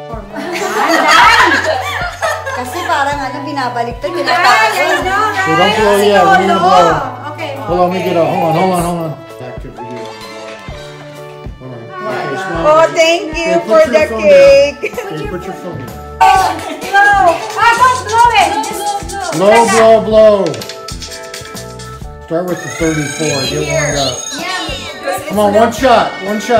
Kasi parang ano, binabaliktad, pinapakasal. So don't blow yet, we're gonna blow. Okay. Hold on, let me get out. Hold on. Back to video. Alright. Oh, thank you for the cake. Okay, put your phone here. Blow. Don't blow it. Blow. Start with the 34. Get warmed up. Come on, one shot.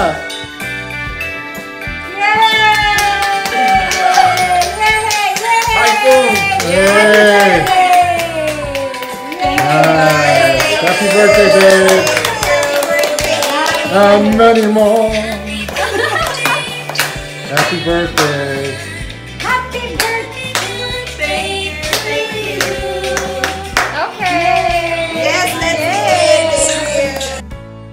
Yay! Nice. Happy birthday, babe. And many more. Happy birthday. Happy birthday to you. Okay. Yes, let's eat.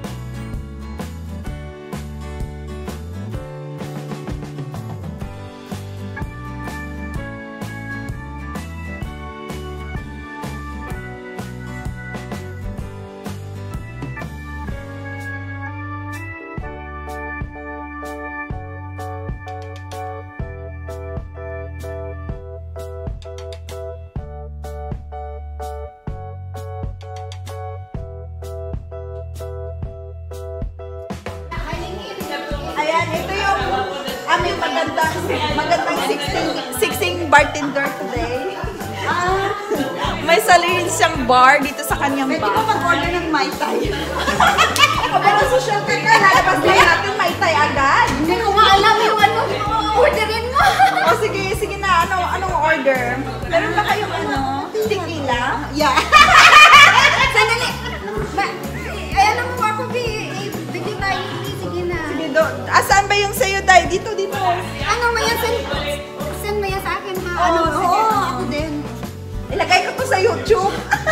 Ayan, ito yung aming magandang 16 bartender today. May sarili siyang bar dito sa kanyang bar. Pwede ko mag-order ng Mai Tai. Pero sa shelter ka, lalabas na natin Mai Tai agad. Hindi ko maalam yung ano, orderin mo. O sige na, anong order? Meron ba kayong tequila? Yeah. Sandali. Ayan mo ako, bigyan tayo. Sige na. Sige, asan ba yung sa'yo, Day? Dito. Ano mo yan? Send mo yan sa akin, ha? Oo, ako din. Ilagay ko to sa YouTube.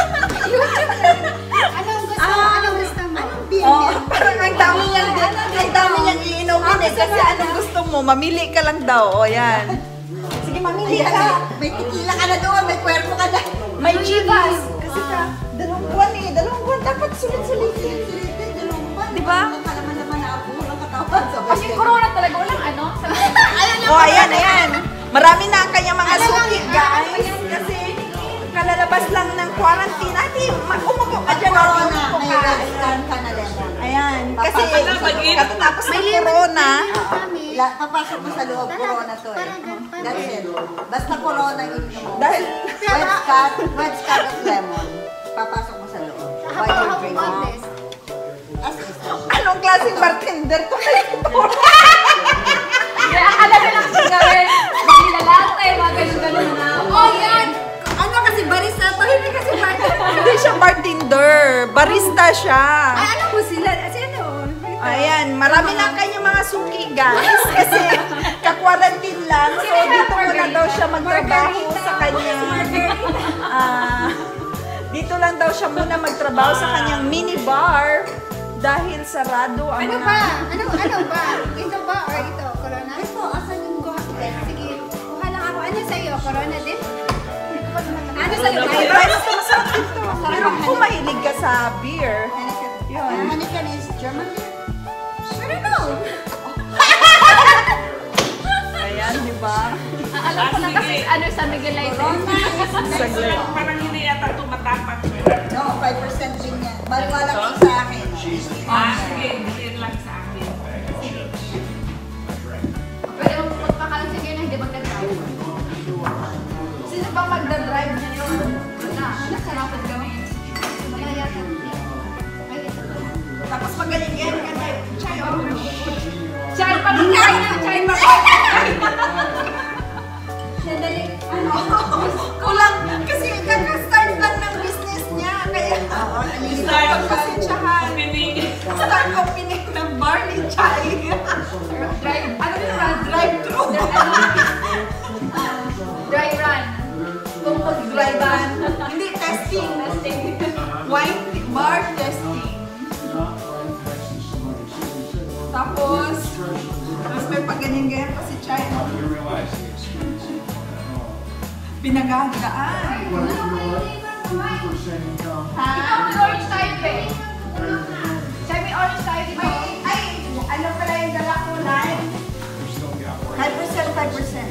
Anong gusto mo? Anong beer? Parang ang dami niyang iinumin eh. Kasi anong gusto mo? Mamili ka lang daw. O, yan. Sige, mamili ka. May tequila ka na doon, may kwerpo ka na. May chivas. Kasi dalawang buwan eh. Dalawang buwan dapat sulit-sulitin. Diba? Kalaman-laman na ako, walang katawan. Kasi corona talaga, walang ano. O, ayan. Marami na ang kanyang mga suki, guys. Kasi kalalabas lang ng quarantine. Ate, umupo ka dyan. Umupo ka. Ayan. Kasi katatapos ng corona. Papasok mo sa loob, corona to eh. That's it. Basta corona yun mo. Dahil, Red Scott at lemon. Papasok mo sa loob. Why you drink this? anong klaseng bartender to kayo? Kaya akala ko lang siya gawin. Magnilalate, mga ganun-ganun na. Oh, yan! Ano kasi barista to? Hindi kasi bartender. Hindi siya bartender. Barista siya. Ay, ano mo sila? Sino? Ayan, marami na kanyang mga suki, guys. Kasi ka-quarantine lang. So, dito muna daw siya magtrabaho sa kanyang... dito lang daw siya muna magtrabaho sa kanyang mini bar. Dahil sarado ang Ano ba? Ano ba? Ito ba or ito? Corona? Ito, asan yung cocktail? Sige, kuha lang ako. Ano sa'yo? Corona din? Ano sa'yo? Ay, masarap dito. Pero kung mahilig ka sa beer, yun. Heineken is German beer? I don't know. Ayan, di ba? Alam ko na kasi ano sa Miguel Light. Saglit. Parang hindi yata tumatapak. No, 5% din yan. Baliwala ko sa akin. Sige, hindi lang sa akin. Pwede mo magpakalang sige na hindi magdadrive. Sino ba magdadrive niya yun? Wala, nasarapan kami. Magkayata. Tapos magaling yan ka na. Chay, oh. Chay pa rin kain na! Chay pa rin! Sandali. Kulang. Kasi kaka-start lang ng business niya. Kaya, pagpasensyahan. Start opening ng bar ni Chay. Drive, ano din ba? Drive-thru. Dry run. Kung mag-dry run. Hindi, testing. Wine bar testing. Tapos may pagganyan-ganyan pa si Chay. Pinagagaan. Ha? May orange tayo, be. Chay, may orange tayo dito. Ay, ano pala yung dala ko, Lai? 5%.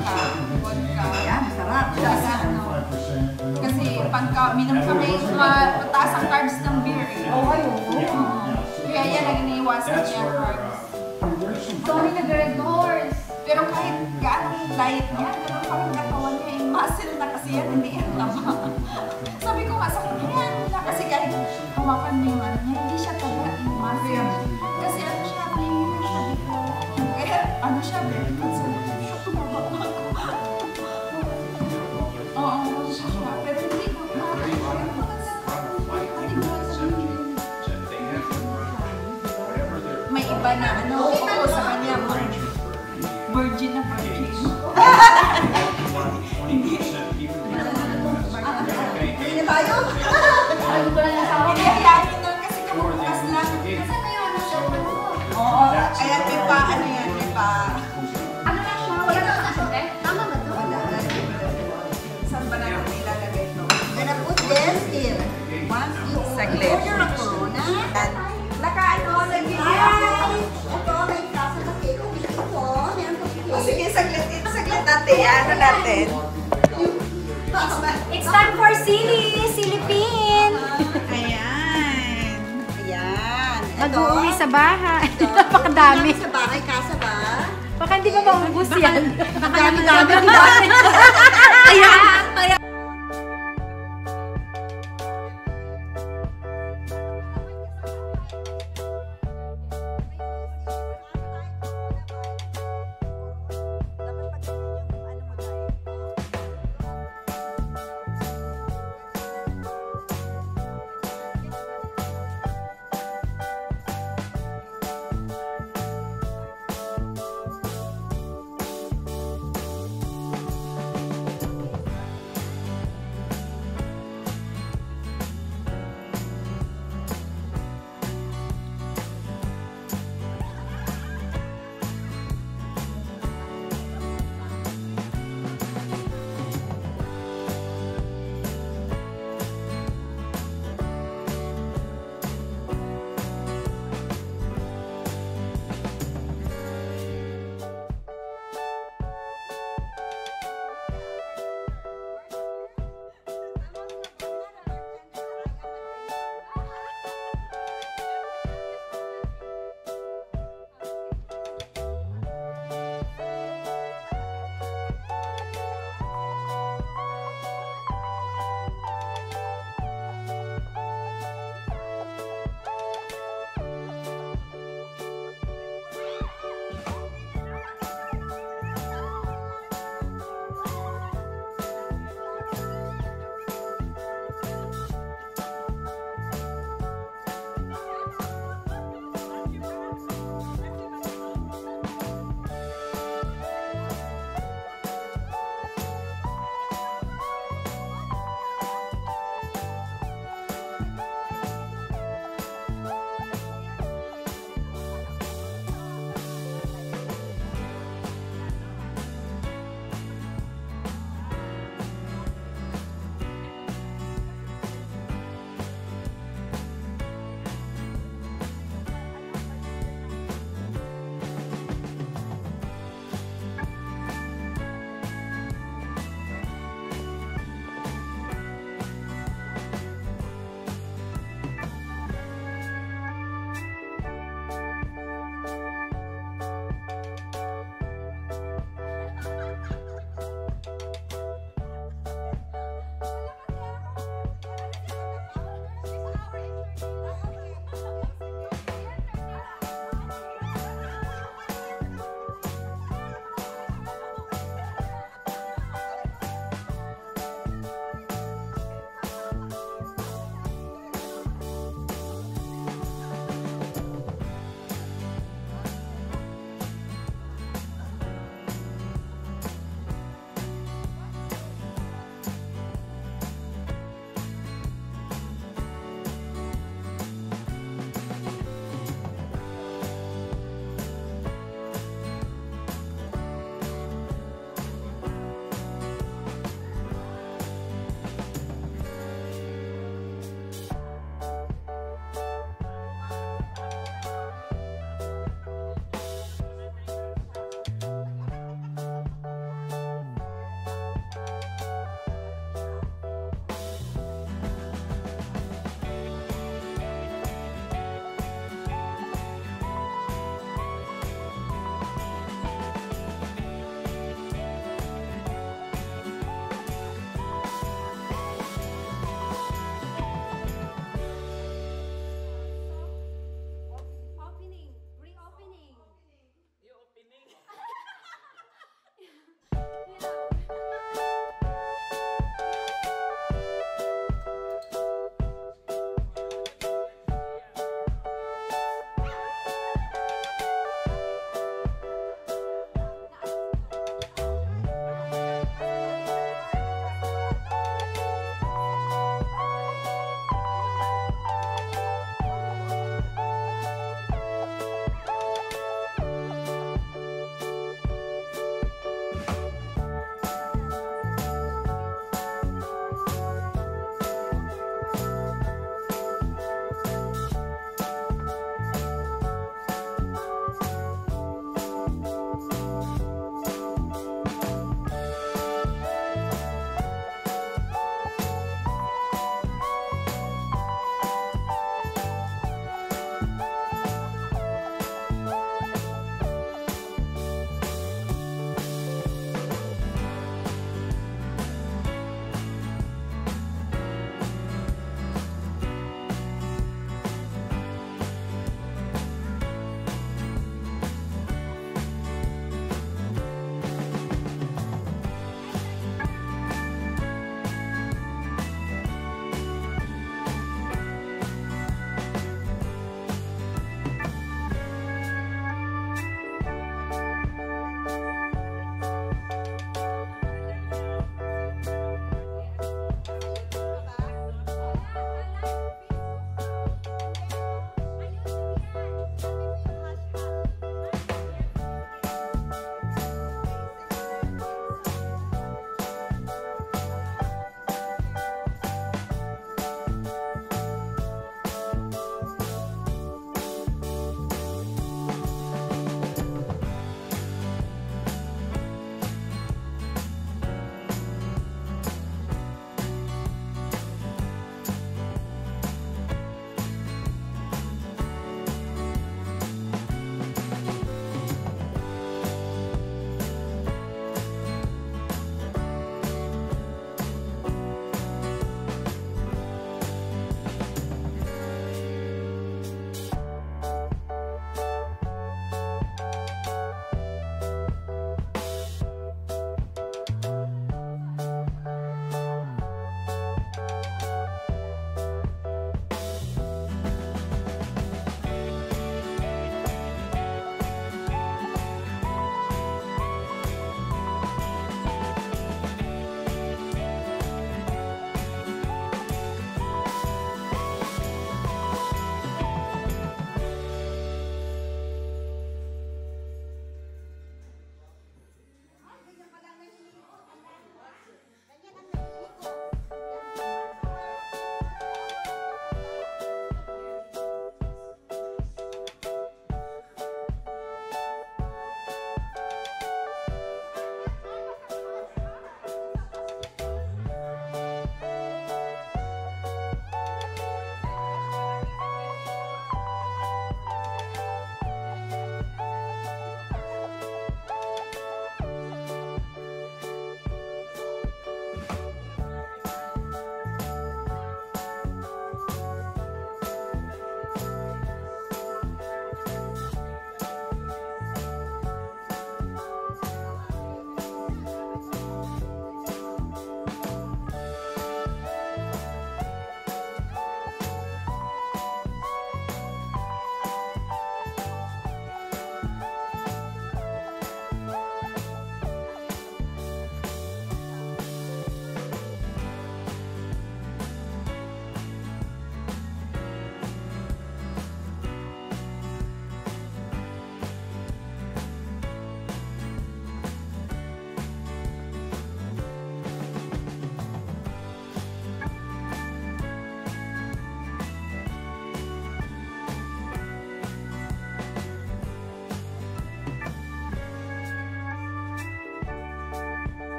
Vodka. Yan, masarap. Kasi pagka minum kami, mataas ang carbs ng beer. Kaya yan ang iniiwasan niya carbs. Sorry, nag-red horse. Pero kahit gaano diet niya, ganun pa rin katawan niya. Yung muscle na kasi yan, hindi yan tama. Sabi ko nga, sakit yan na kasi kahit hawakan niyo yung ano niya, hindi siya taga yung muscle. Kasi ano siya, may siya dito. Kaya ano siya, very conservative siya. Oo, siya. Pero hindi ko may iba na ano, ako sa kanya, virgin na virgin. Hindi na tayo? Ay, ko lang nasawa. Hindi, hayakin nun kasi kamukas lang. Saan na yung ano siya? Oo, kaya may pa, ano yan, may pa. Ano na siya? Wala na siya. Eh? Tama ba ito? Wala. Saan ba natin ilalagay ito? Gonna put this here. Once, You saglit. order a Corona. Naka-ano, lagi. Hi! Ito, may klase na cake. Ito, meron po cake. Sige, saglit natin. Ano natin? It's time for silly! Silly pin! Ayan. Ayan. Mag-uwi sa bahay. Napakadami. Sa bahay, kasa ba? Baka hindi pa maubos yan. Dami-dami. Ayan!